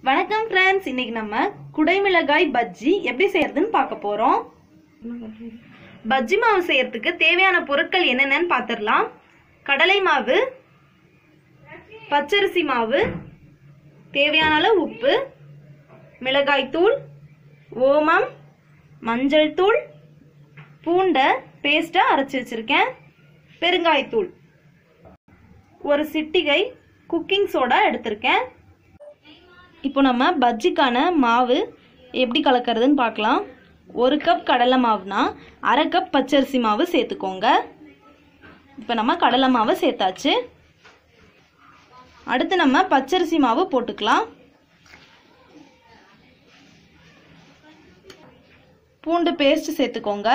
வணக்கம் फ्रेंड्स, இன்னைக்கு நம்ம குடைமிளகாய் பஜ்ஜி எப்படி செய்யறதுன்னு பார்க்க போறோம். பஜ்ஜி மாவு செய்யறதுக்கு தேவையான பொருட்கள் என்னென்னன்னு பார்த்திடலாம். கடலை மாவு, பச்சரிசி மாவு, தேவையான அளவு உப்பு, மிளகாய் தூள், ஓமம், மஞ்சள் தூள், பூண்டை பேஸ்டா அரைச்சு வச்சிருக்கேன், பெருங்காய் தூள், ஒரு சிட்டிகை குக்கிங் சோடா எடுத்திருக்கேன். இப்போ நம்ம பஜ்ஜிக்கான மாவு எப்படி கலக்கிறதுன்னு பார்க்கலாம். 1 கப் கடலை மாவுனா 1/2 கப் பச்சரிசி மாவு சேர்த்துக்கோங்க. இப்போ நம்ம கடலை மாவை சேர்த்தாச்சு. அடுத்து நம்ம பச்சரிசி மாவு போட்டுக்கலாம். பூண்டு பேஸ்ட் சேர்த்துக்கோங்க.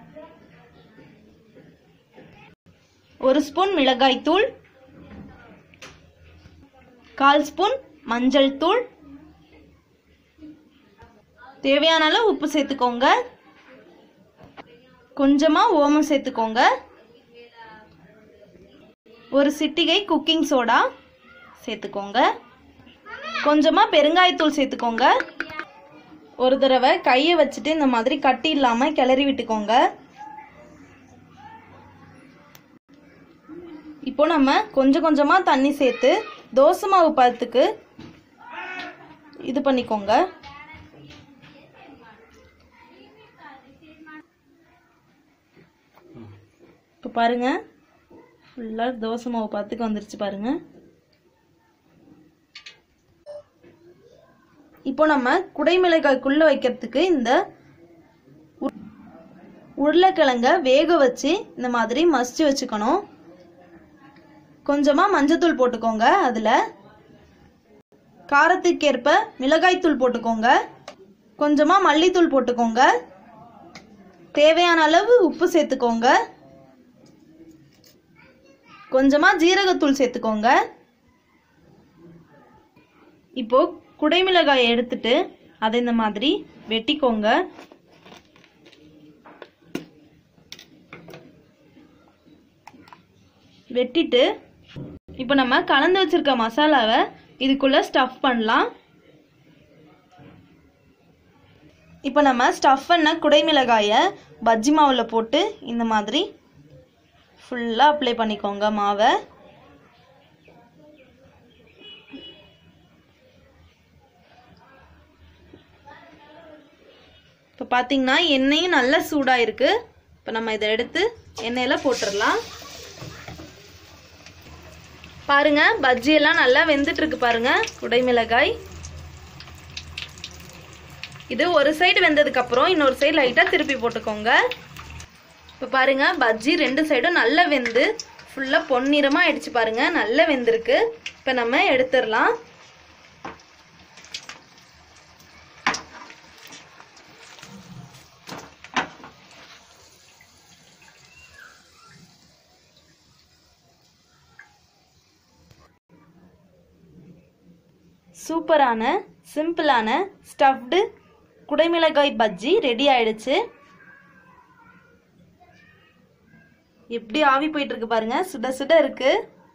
1 ஸ்பூன் மிளகாய் தூள், 1/4 ஸ்பூன் மஞ்சள் தூள், தேவையான அளவு உப்பு சேர்த்துக்கோங்க. கொஞ்சமா ஓமம் சேர்த்துக்கோங்க. ஒரு சிட்டிகை குக்கிங் சோடா சேர்த்துக்கோங்க. கொஞ்சமா பெருங்காயத்தூள் சேர்த்துக்கோங்க. ஒரு தடவை கையை வச்சுட்டு இந்த மாதிரி கட்டி இல்லாம கிளறி விட்டுக்கோங்க. இப்போ நம்ம கொஞ்சம் கொஞ்சமா தண்ணி சேர்த்து தோசை மாவு பதத்துக்கு இது பண்ணிக்கோங்க. இப்போ பாருங்க, ஃபுல்லா தோசை மாவு பதத்துக்கு வந்துருச்சு பாருங்க. இப்போ நம்ம குடைமிளகாய்க்குள்ள வைக்கிறதுக்கு இந்த உருளைக்கிழங்க வேக வச்சு இந்த மாதிரி மசிச்சு வச்சுக்கணும். கொஞ்சமா மஞ்சத்தூள் போட்டுக்கோங்க. அதுல காரத்துக்கேற்ப மிளகாய் தூள் போட்டுக்கோங்க. கொஞ்சமா மல்லித்தூள் போட்டுக்கோங்க. தேவையான அளவு உப்பு சேர்த்துக்கோங்க. கொஞ்சமா ஜீரகத்தூள் சேர்த்துக்கோங்க. இப்போ குடைமிளகாயை எடுத்துட்டு அதை இந்த மாதிரி வெட்டிக்கோங்க. வெட்டிட்டு இப்போ நம்ம கலந்து வச்சிருக்க மசாலாவை இதுக்குள்ள ஸ்டஃப் பண்ணலாம். இப்போ நம்ம ஸ்டஃப் பண்ண குடைமிளகாயை பஜ்ஜி மாவுல போட்டு இந்த மாதிரி ஃபுல்லா அப்ளை பண்ணிக்கோங்க மாவை. இப்போ பார்த்தீங்கன்னா எண்ணெயும் நல்லா சூடாக இருக்கு. இப்போ நம்ம இதை எடுத்து எண்ணெயில் போட்டுடலாம். பாருங்க, பஜ்ஜி எல்லாம் நல்லா வெந்துட்டு இருக்கு பாருங்க. குடைமிளகாய் இது ஒரு சைடு வெந்ததுக்கு அப்புறம் இன்னொரு சைடு லைட்டாக திருப்பி போட்டுக்கோங்க. இப்போ பாருங்க, பஜ்ஜி 2 சைடும் நல்லா வெந்து ஃபுல்லா பொன்னிறமா ஆயிடுச்சு பாருங்க. நல்லா வெந்திருக்கு. இப்போ நம்ம எடுத்துடலாம். சூப்பரான சிம்பிளான ஸ்டஃப்டு குடைமிளகாய் பஜ்ஜி ரெடி ஆயிடுச்சு. எப்படி ஆவி போயிட்டு இருக்கு பாருங்க, சுட சுட இருக்கு.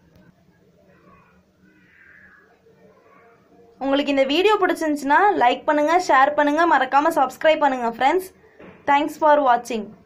உங்களுக்கு இந்த வீடியோ பிடிச்சிருந்துச்சுன்னா லைக் பண்ணுங்க, ஷேர் பண்ணுங்க, மறக்காம சப்ஸ்கிரைப் பண்ணுங்க ஃப்ரெண்ட்ஸ். தேங்க்ஸ் ஃபார் வாட்சிங்.